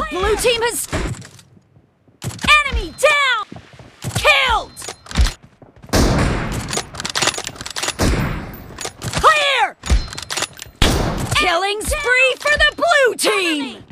Blue team has... Enemy down! Killed! Clear! Killing spree for the blue team!